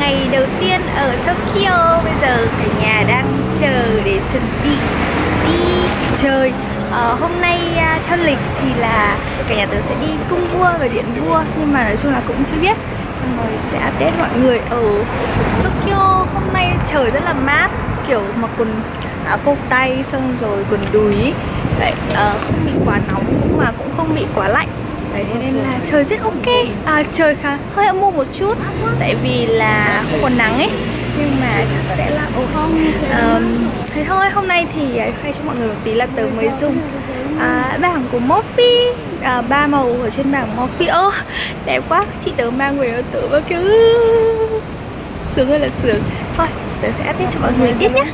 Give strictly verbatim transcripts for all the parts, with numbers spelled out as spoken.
ngày đầu tiên ở Tokyo. Bây giờ cả nhà đang chờ để chuẩn bị đi chơi. Ờ, hôm nay theo lịch thì là cả nhà tớ sẽ đi cung vua và điện vua, nhưng mà nói chung là cũng chưa biết. Xong rồi sẽ update mọi người. Ở Tokyo hôm nay trời rất là mát, kiểu mặc quần áo cộc tay xong rồi quần đùi. Đấy, uh, không bị quá nóng nhưng mà cũng không bị quá lạnh. Đấy, nên là trời rất ok. À, trời khá hơi âm mưu một chút tại vì là không còn nắng ấy, nhưng mà chắc sẽ là ok. Um, thế thôi, hôm nay thì khoe cho mọi người một tí là tớ mới dùng à, bảng của Morphe, à, ba màu ở trên bảng Morphe. Ô, đẹp quá, chị tớ mang về tớ và kiểu sướng ơi là sướng. Thôi, tớ sẽ update cho mọi người tiếp nhé.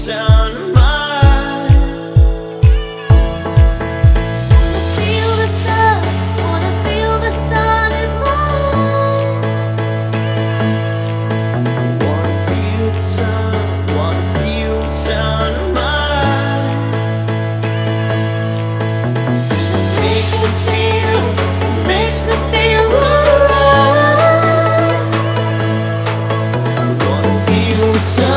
sun in my eyes. Feel the sun, wanna feel the sun in my eyes. Wanna feel the sun, wanna feel the sun in my eyes. 'Cause it makes me feel, Makes me feel alright. wanna feel the sun.